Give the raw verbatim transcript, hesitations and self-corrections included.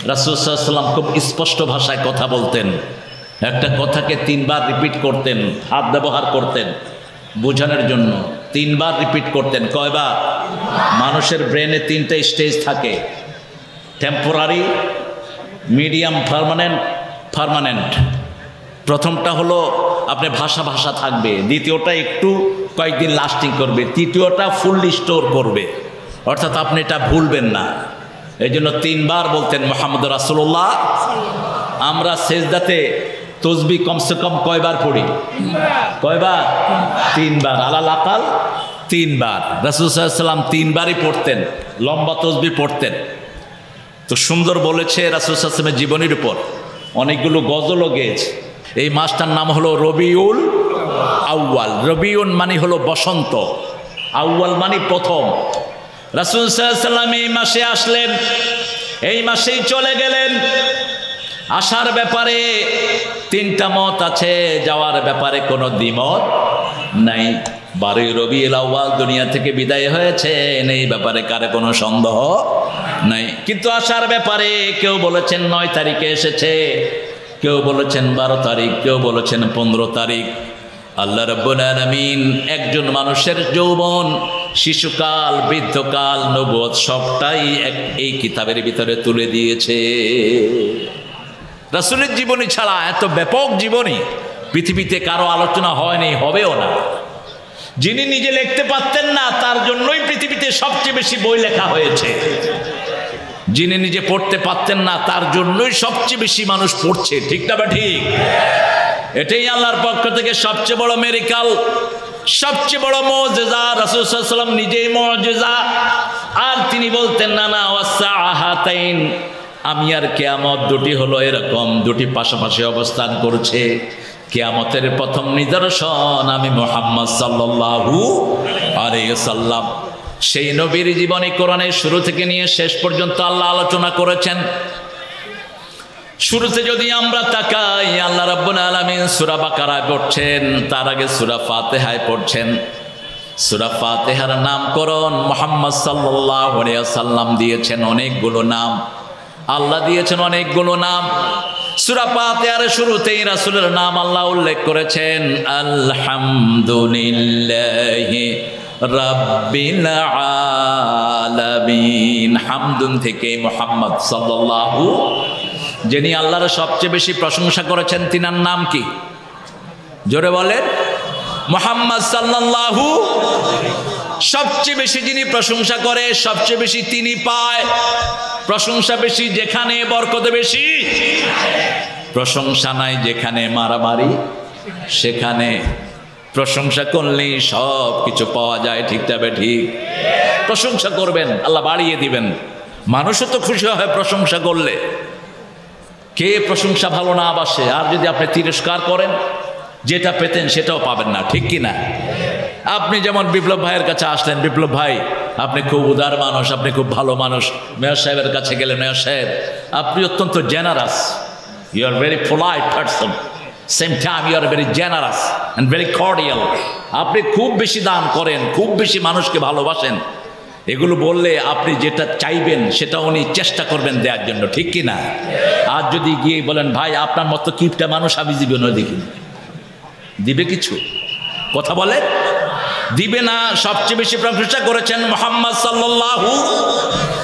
রাসূল সাল্লাল্লাহু আলাইহি ওয়াসাল্লাম খুব স্পষ্ট ভাষায় কথা বলতেন, একটা কথাকে তিনবার রিপিট করতেন, হাত ব্যবহার করতেন বোঝানোর জন্য, তিনবার রিপিট করতেন। কয়বার? মানুষের ব্রেনে তিনটা স্টেজ থাকে, টেম্পোরারি, মিডিয়াম, পার্মানেন্ট। পার্মানেন্ট প্রথমটা হলো আপনি ভাষা ভাষা থাকবে, দ্বিতীয়টা একটু কয়েকদিন লাস্টিং করবে, তৃতীয়টা ফুললি স্টোর করবে, অর্থাৎ আপনি এটা ভুলবেন না। এই জন্য তিনবার বলতেন মুহাম্মদ রাসূলুল্লাহ। আমরা সেজদাতে তসবিহ কমসে কম কয়বার পড়ি? কয়বার? তিনবার, আলাল আকাল তিনবার। রাসূল সাল্লাল্লাহু আলাইহি ওয়াসাল্লাম তিনবারই পড়তেন, লম্বা তসবিহ পড়তেন। তো সুন্দর বলেছে রাসূল সাল্লাল্লাহু আলাইহি ওয়াসাল্লামের জীবনীর উপর, অনেকগুলো গজলও গেয়েছে। এই মাসটার নাম হলো রবিউল আউয়াল। রবিউল মানে হলো বসন্ত, আউয়াল মানে প্রথম। রাসূল সাল্লাল্লাহু আলাইহি ওয়াসাল্লাম এই মাসে আসলেন, এই মাসেই চলে গেলেন। আসার ব্যাপারে তিনটা মত আছে, যাওয়ার ব্যাপারে কোনো দ্বিমত নাই। বারোই রবিউল আউয়াল দুনিয়া থেকে বিদায় হয়েছেন, এই ব্যাপারে কারে কোনো সন্দেহ নাই। কিন্তু আসার ব্যাপারে কেউ বলেছেন নয় তারিখে এসেছে, কেউ বলেছেন বারো তারিখ, কেউ বলেছেন পনেরো তারিখ। আল্লাহ রাব্বুল আলামিন একজন মানুষের যৌবন, শিশুকাল, বৃদ্ধকাল, নবুয়ত সবটাই এই কিতাবের ভিতরে তুলে দিয়েছে। রাসূলের জীবনী ছাড়া এত ব্যাপক জীবনী পৃথিবীতে কারো আলোচনা হয়নি, হবেও না। যিনি নিজে লিখতে পারতেন না, তার জন্যই পৃথিবীতে সবচেয়ে বেশি বই লেখা হয়েছে। যিনি নিজে পড়তে পারতেন না, তার জন্যই সবচেয়ে বেশি মানুষ পড়ছে। ঠিক না বা ঠিক? এটাই আল্লাহর পক্ষ থেকে সবচেয়ে বড় মিরাকল, সবচেয়ে বড় মুজিজা। রাসূল সাল্লাল্লাহু আলাইহি ওয়াসাল্লাম নিজেই মুজিজা। আর তিনি বলতেন না না ওয়াসাআহাতাইন, আমি আর কিয়ামত দুটি হলো এরকম, দুটি পাশাপাশি অবস্থান করছে। কিয়ামতের প্রথম নিদর্শন আমি মুহাম্মদ সাল্লাল্লাহু আলাইহি ওয়াসাল্লাম। সেই নবীর জীবনী কোরআনের শুরু থেকে নিয়ে শেষ পর্যন্ত আল্লাহ আলোচনা করেছেন। শুরুতে যদি আমরা তাকাই, আল্লাহ রাব্বুল আলামিন সূরা বাকারায় পড়ছেন, তার আগে সূরা ফাতিহায় পড়ছেন। সূরা ফাতিহার নামকরণ মুহাম্মদ সাল্লাল্লাহু আলাইহি ওয়াসাল্লাম দিয়েছেন অনেকগুলো নাম, আল্লাহ দিয়েছেন অনেকগুলো নাম। সূরা ফাতিহার শুরুতেই রাসূলের নাম আল্লাহ উল্লেখ করেছেন, আলহামদুলিল্লাহি রাব্বিল আলামিন। হামদুন থেকে মুহাম্মদ সাল্লাল্লাহু, যিনি আল্লাহর সবচেয়ে বেশি প্রশংসা করেছেন, তিনার নাম কি? জোরে বলেন। মুহাম্মদ সাল্লাল্লাহু। সবচেয়ে বেশি যিনি প্রশংসা করে, সবচেয়ে বেশি তিনি পায়। প্রশংসা বেশি যেখানে, বরকত বেশি। প্রশংসা নাই যেখানে, মারামারি সেখানে। প্রশংসা করলেই সব কিছু পাওয়া যায়। ঠিক তবে ঠিক? প্রশংসা করবেন, আল্লাহ বাড়িয়ে দিবেন। মানুষও তো খুশি হয় প্রশংসা করলে। কে প্রশংসা ভালো না বাসে? আর যদি আপনি তিরস্কার করেন, যেটা পেতেন সেটাও পাবেন না। ঠিক কি না? আপনি যেমন বিপ্লব ভাইয়ের কাছে আসলেন, বিপ্লব ভাই আপনি খুব উদার মানুষ, আপনি খুব ভালো মানুষ। মেয়র সাহেবের কাছে গেলেন, মেয়র সাহেব আপনি অত্যন্ত generous, you are very polite person, same time you are very generous and very cordial. আপনি খুব বেশি দান করেন, খুব বেশি মানুষকে ভালোবাসেন। এগুলো বললে আপনি যেটা চাইবেন সেটা উনি চেষ্টা করবেন দেওয়ার জন্য। ঠিক কি না? আর যদি গিয়ে বলেন, ভাই আপনার মতো কিপটা মানুষ আমি জীবনে দেখিনি, দিবে কিছু? কথা বলে দিবে না। সবচেয়ে বেশি প্রশংসা করেছেন মুহাম্মদ সাল্লাল্লাহু